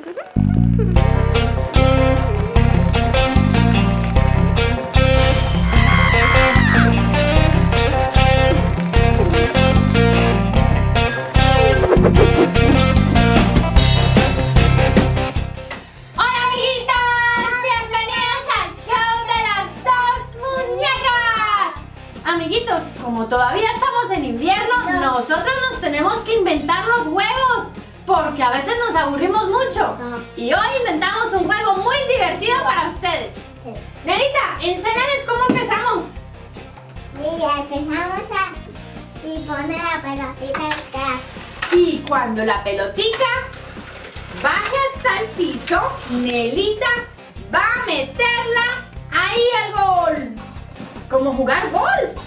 Amiguitos, como todavía estamos en invierno, nosotros nos tenemos que inventar los juegos, porque a veces nos aburrimos mucho. Y hoy inventamos un juego muy divertido para ustedes. Nelita, enséñales cómo empezamos. Mira, empezamos y pone la pelotita acá. Y cuando la pelotica baje hasta el piso, Nelita va a meterla ahí al gol. Como jugar golf.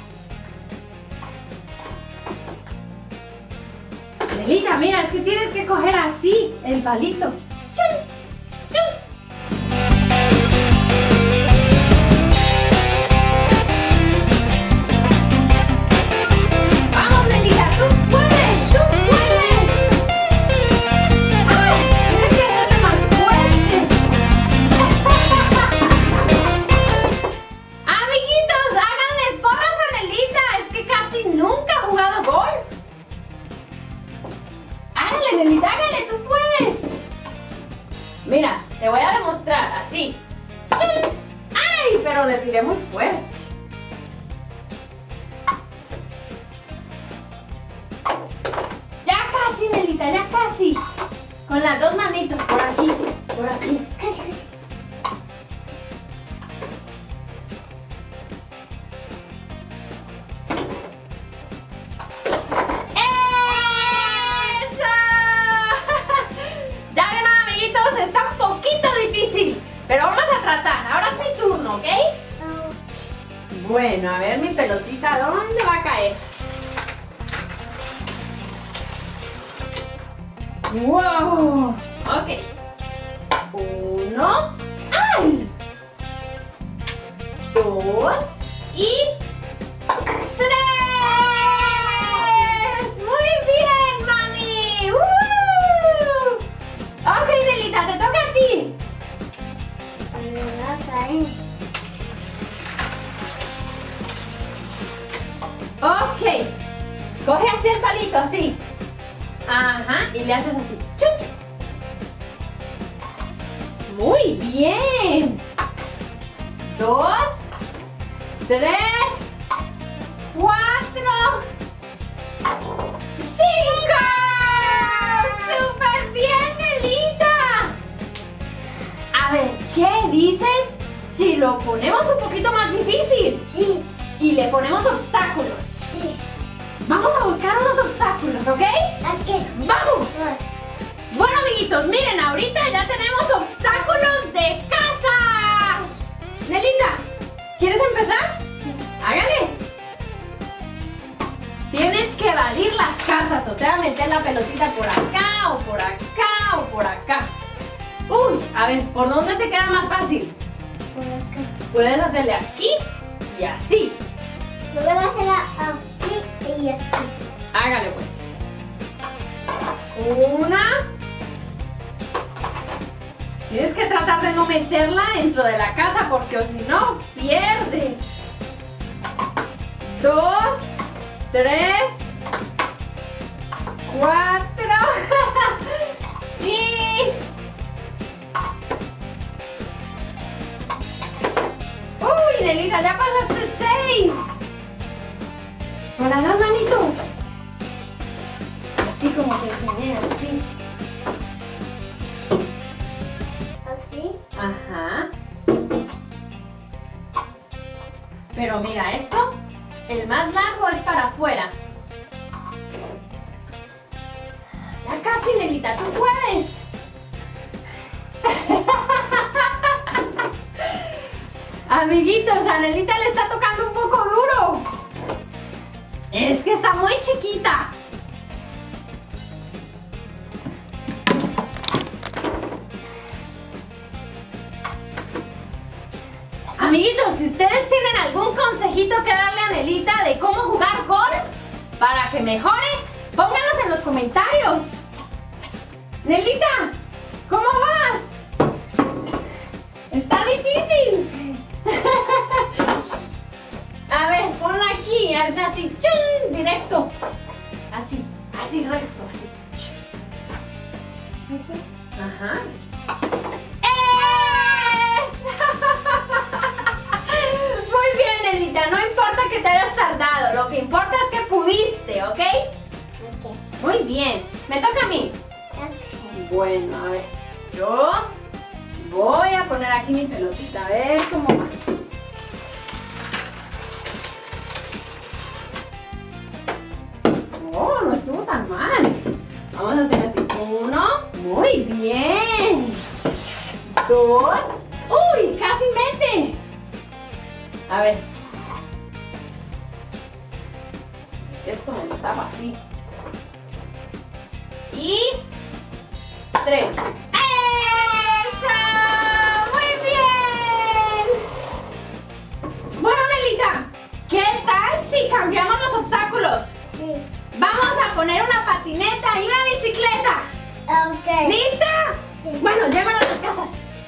Nelita, mira, es que tienes que coger así el palito. ¡Chun! ¡Chun! ¡Vamos, Nelita! ¡Tú puedes! ¡Tú puedes! ¡Ay! Tienes que hacerle más fuerte. Amiguitos, háganle porras a Nelita. Es que casi nunca ha jugado golf. Hágale, Nelita, hágale, tú puedes. Mira, te voy a demostrar, así. ¡Ay! Pero le tiré muy fuerte. Ya casi, Nelita, ya casi. Con las dos manitos, por aquí, por aquí. Casi, casi. Pero vamos a tratar, ahora es mi turno, ¿ok? Bueno, a ver mi pelotita, ¿dónde va a caer? ¡Wow! Ok. 1. ¡Ay! 2 y 3. ¡Muy bien, mami! Ok, Nelita, te toca a ti. Ok, coge así el palito, así. Ajá, y le haces así. ¡Chup! Muy bien. 2, 3, 4, 5. ¡Súper bien, Nelita! A ver, ¿qué dices si lo ponemos un poquito más difícil? Sí. Y le ponemos obstáculos. Sí. Vamos a buscar unos obstáculos, ¿ok? Ok. ¡Vamos! Bueno, amiguitos, miren, ahorita ya tenemos obstáculos de casa. Nelita, ¿quieres empezar? Hágale. Tienes que evadir las casas, o sea, meter la pelotita por acá, o por acá, o por acá. Uy, a ver, ¿por dónde te queda más fácil? Por acá. Puedes hacerle aquí y así. Yo voy a hacerla así y así. Hágale pues. 1. Tienes que tratar de no meterla dentro de la casa porque o si no, pierdes. 2, 3, 4 y... ¡Uy, Nelita, ya pasaste 6! Con las dos manitos. Así como te enseñé, así. Así. Ajá. Pero mira, esto, el más largo es para afuera. Ya casi, Nelita, tú puedes. Amiguitos, a Nelita le está tocando un poco duro. Es que está muy chiquita. Amiguitos, si ustedes tienen algún consejito que darle a Nelita de cómo jugar golf para que mejore, pónganlos en los comentarios. Nelita, ¿Cómo vas? Está difícil. A ver, ponla aquí, es así, ¡chun! Directo. Así, así recto, así. Ajá. ¡Eso! Muy bien, Nelita, no importa que te hayas tardado, lo que importa es que pudiste, ¿ok? Ok. Muy bien, me toca a mí. Ok. Bueno, a ver, yo voy a poner aquí mi pelotita, a ver cómo va. Oh, no estuvo tan mal. Vamos a hacer así. 1, muy bien. 2, uy, casi mete. A ver. Esto me lo tapa así. Y 3. ¡Eso! ¡Muy bien! Bueno, Nelita, ¿qué tal si cambiamos los obstáculos? Sí. Vamos a poner una patineta y una bicicleta. Ok. ¿Lista? Sí. Bueno, llévanos a las casas.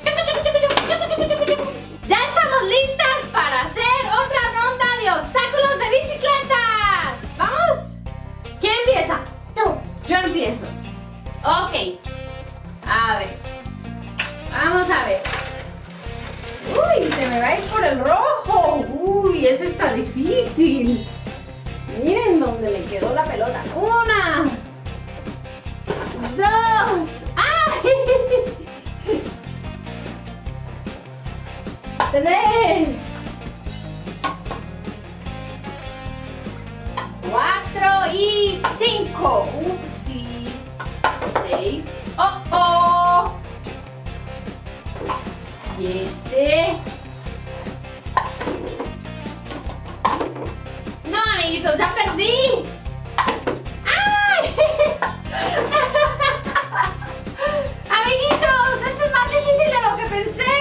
Ya estamos listas para hacer otra ronda de obstáculos de bicicletas. ¿Vamos? ¿Quién empieza? Tú. Yo empiezo. Ok. A ver. Vamos a ver. Uy, se me va a ir por el rojo. Uy, ese está difícil. Miren dónde me quedó la pelota. 1, 2. ¡Ay! 3. 4 y 5. Upsi. 6. ¡Oh, oh! 7. No, amiguitos, ya perdí. ¡Ay! Amiguitos, esto es más difícil de lo que pensé.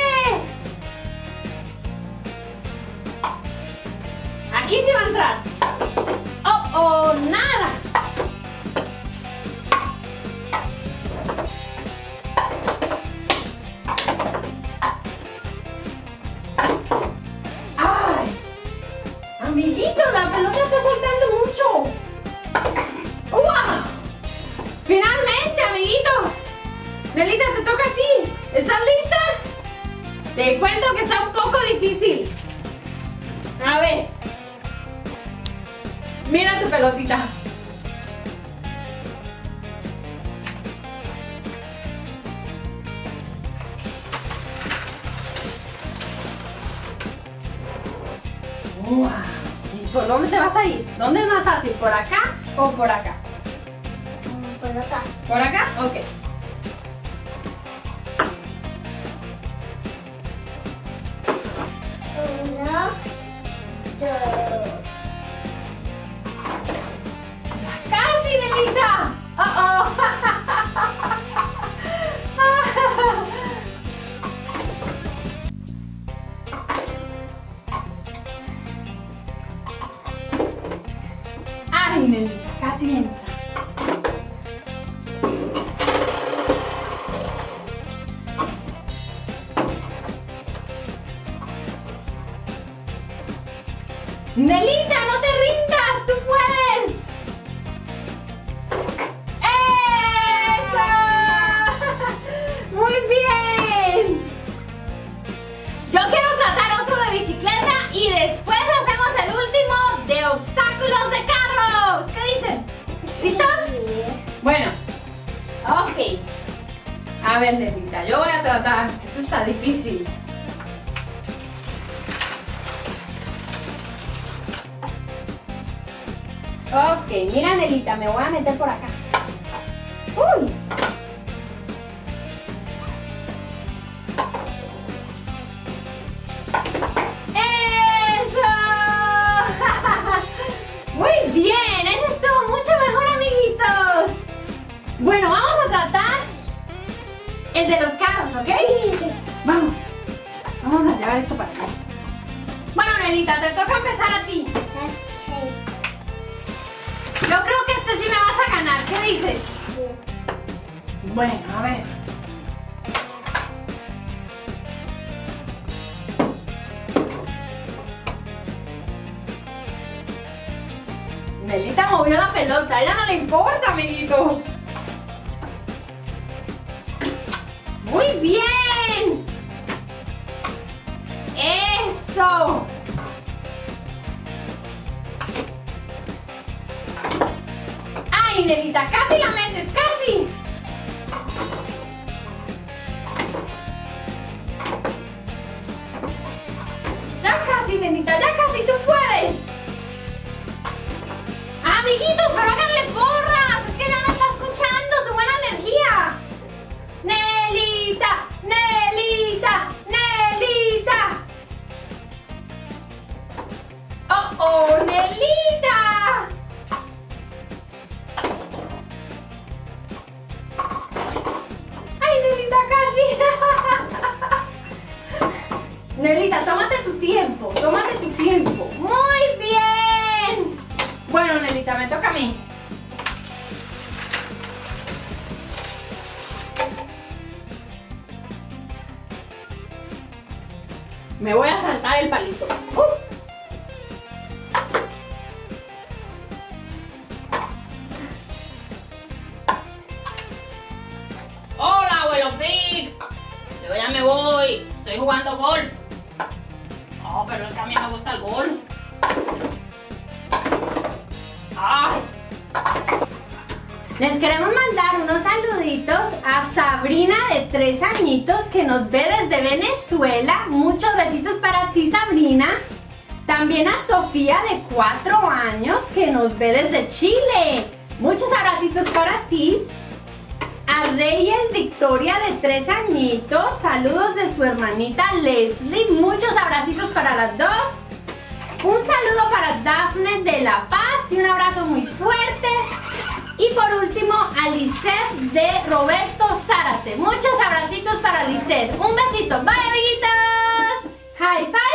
Aquí sí va a entrar. Oh, oh, nada. ¡Ay! Amiguito, la pelota está saltando mucho. ¡Wow! ¡Finalmente, amiguitos! Nelita, te toca a ti. ¿Estás lista? Te cuento que está un poco difícil. A ver. Mira tu pelotita. ¡Wow! ¿Y por dónde te vas a ir? ¿Dónde es más fácil? ¿Por acá o por acá? Por acá. ¿Por acá? Ok. Uno, dos. ¡Casi, Nelita! ¡Oh, oh! ¡Ay, Nelita! Casi entra. Nelita, no te rindas, tú puedes. ¡Eso! Muy bien. Yo quiero tratar otro de bicicleta y después hacemos el último de obstáculos de carros. ¿Qué dicen? ¿Listos? Sí. Bueno, ok. A ver, Nelita, yo voy a tratar. Esto está difícil. Ok, mira, Nelita, me voy a meter por acá. ¡Uy! ¡Eso! Muy bien, eso estuvo mucho mejor, amiguitos. Bueno, vamos a tratar el de los carros, ¿ok? Sí. Vamos. Vamos a llevar esto para acá. Bueno, Nelita, te toca empezar a ti. Ok. Yo creo que este sí me vas a ganar. ¿Qué dices? Sí. Bueno, a ver. Nelita movió la pelota, a ella no le importa, amiguitos. Muy bien. Eso. Ay, Nelita, casi la metes, casi. Ya casi, Nelita, ya casi, tú puedes. Amiguitos, pero háganle porras. Es que ya no está escuchando su buena energía. Nelita, Nelita, Nelita. Oh, Nelita. Ay, Nelita, casi. Nelita, tómate tu tiempo, tómate tu tiempo. Muy bien. Bueno, Nelita, me toca a mí. Me voy a saltar el palito. Hola, abuelo Pig. Yo ya me voy. Estoy jugando golf. Oh, pero es que a mí me gusta el golf. ¡Ay! Les queremos mandar unos saluditos a Sabrina de 3 añitos que nos ve desde Venezuela. Muchos besitos para ti, Sabrina. También a Sofía de 4 años que nos ve desde Chile. Muchos abracitos para ti. A Reyel Victoria de 3 añitos. Saludos de su hermanita Leslie. Muchos abracitos para las dos. Un saludo para Dafne de La Paz y un abrazo muy fuerte. Y por último, a Lisette de Roberto Zárate. Muchos abracitos para Lisette. Un besito. Bye, amiguitos. High five.